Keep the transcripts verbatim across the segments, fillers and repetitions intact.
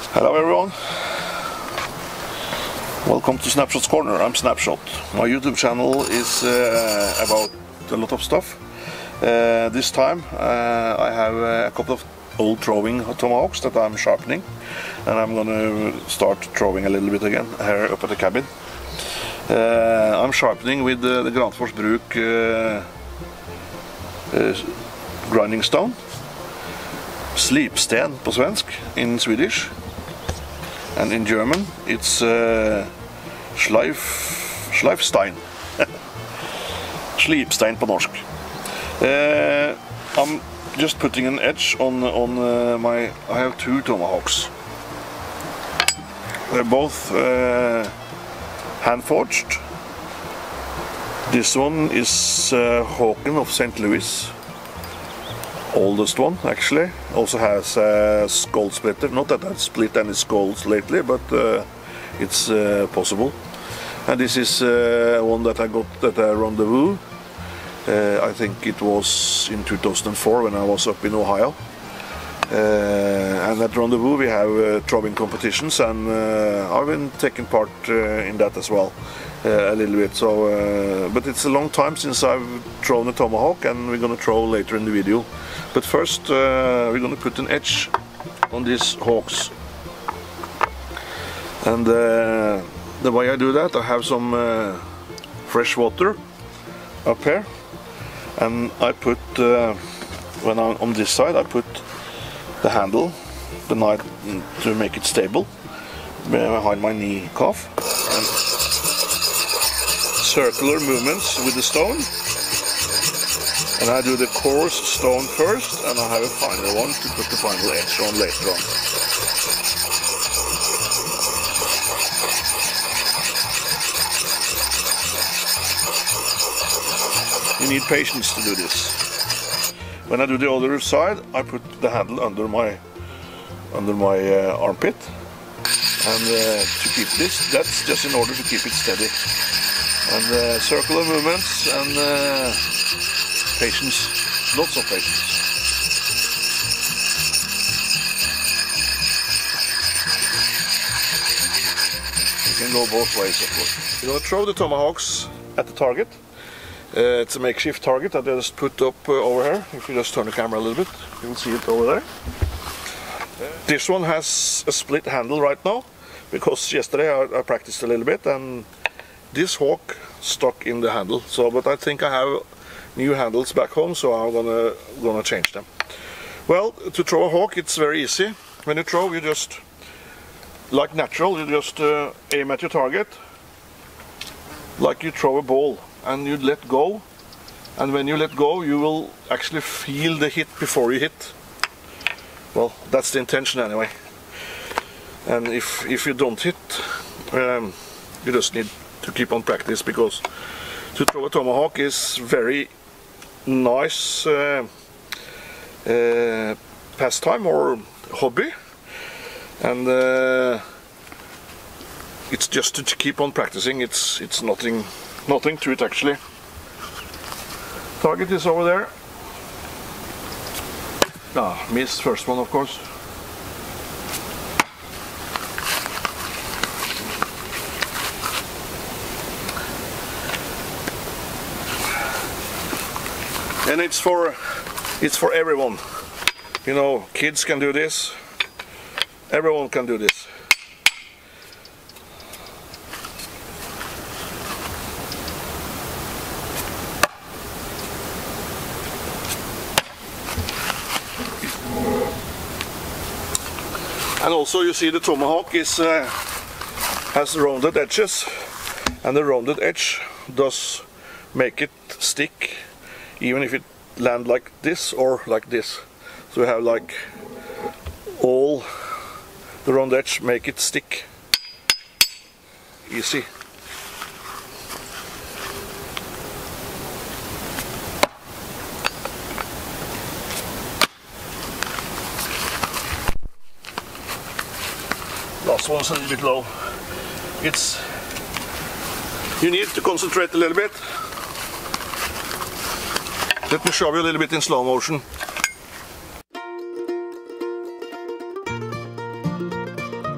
Hello everyone, welcome to Snapshot's Corner. I'm Snapshot. My YouTube channel is uh, about a lot of stuff. Uh, this time uh, I have a couple of old throwing tomahawks that I'm sharpening, and I'm gonna start throwing a little bit again here up at the cabin. Uh, I'm sharpening with uh, the Granfors Bruk uh, uh, grinding stone. Slipsten på svensk, in Swedish. And in German it's uh, Schleif, Schleifstein. Slipstein på norsk. Uh, I'm just putting an edge on on uh, my. I have two tomahawks. They're both uh, hand forged. This one is uh, Håken of Saint Louis. Oldest one actually, also has a skull splitter. Not that I've split any skulls lately, but uh, it's uh, possible. And this is uh, one that I got at a rendezvous. Uh, I think it was in two thousand four when I was up in Ohio. Uh, and at rendezvous we have uh, throwing competitions, and uh, I've been taking part uh, in that as well. Uh, a little bit, so uh, but it's a long time since I've thrown a tomahawk, and we're gonna throw later in the video. But first uh, we're gonna put an edge on these hawks, and uh, the way I do that, I have some uh, fresh water up here, and I put uh, when I'm on this side I put the handle, the knife, to make it stable behind my knee calf, and circular movements with the stone, and I do the coarse stone first, and I have a finer one to put the final edge on later on. You need patience to do this. When I do the other side, I put the handle under my under my uh, armpit, and uh, to keep this, that's just in order to keep it steady. And uh, circular movements and uh, patience, lots of patience. You can go both ways, of course. You're going to throw the tomahawks at the target. Uh, it's a makeshift target that I just put up uh, over here. If you just turn the camera a little bit, you will see it over there. This one has a split handle right now, because yesterday I, I practiced a little bit, and this hawk stuck in the handle. So, but I think I have new handles back home, so I'm gonna gonna change them. Well, to throw a hawk, it's very easy. When you throw, you just, like natural, you just uh, aim at your target, like you throw a ball, and you let go. And when you let go, you will actually feel the hit before you hit. Well, that's the intention anyway. And if if you don't hit, um, you just need to keep on practice, because to throw a tomahawk is very nice uh, uh, pastime or hobby, and uh, it's just to keep on practicing. It's it's nothing nothing to it actually. Target is over there. Ah, missed first one, of course. And it's for it's for everyone. You know, kids can do this. Everyone can do this. And also, you see the tomahawk is uh, has rounded edges, and the rounded edge does make it stick, even if it land like this or like this. So we have like all the round edge make it stick easy. Last one's a little bit low. It's, you need to concentrate a little bit. Let me show you a little bit in slow motion.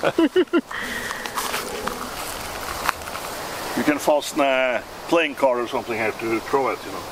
You can fasten a playing card or something here to throw it, you know.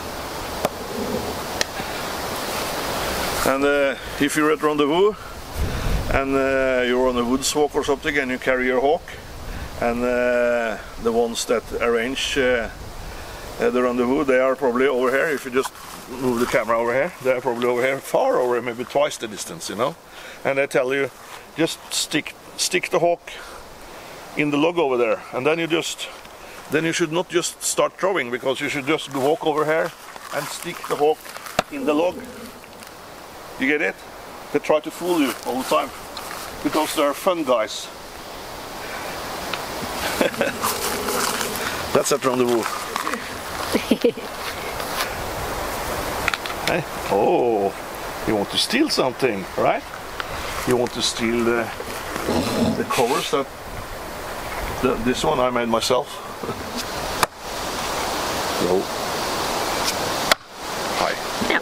And uh, if you're at rendezvous and uh, you're on a woods walk or something and you carry your hawk, and uh, the ones that arrange uh, uh, the rendezvous, they are probably over here. If you just move the camera over here, they are probably over here, far over, maybe twice the distance, you know. And they tell you, just stick stick the hawk in the log over there, and then you just then you should not just start throwing, because you should just walk over here and stick the hawk in the log. You get it? They try to fool you all the time, because they're fun guys. That's at rendezvous. Hey. Oh, you want to steal something, right? You want to steal the, the covers that the, this one I made myself. So, hi. Yeah.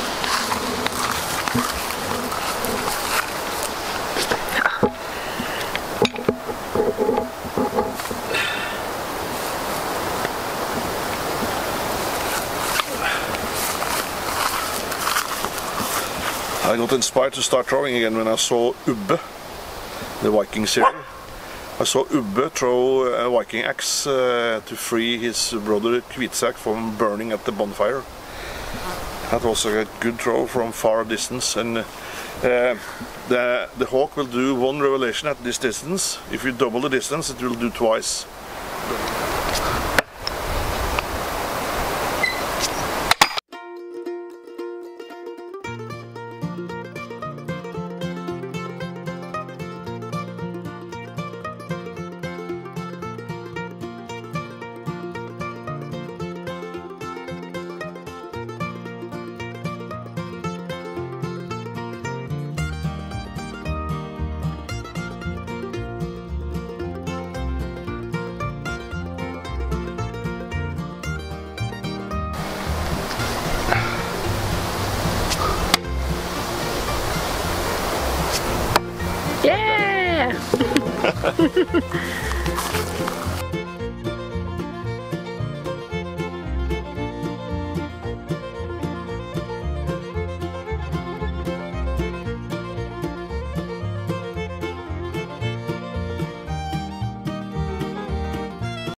I got inspired to start throwing again when I saw Ubbe, the Viking series. I saw Ubbe throw a Viking axe uh, to free his brother Kvitsak from burning at the bonfire. That was a good throw from far distance, and uh, the, the hawk will do one revelation at this distance. If you double the distance, it will do twice. Yeah!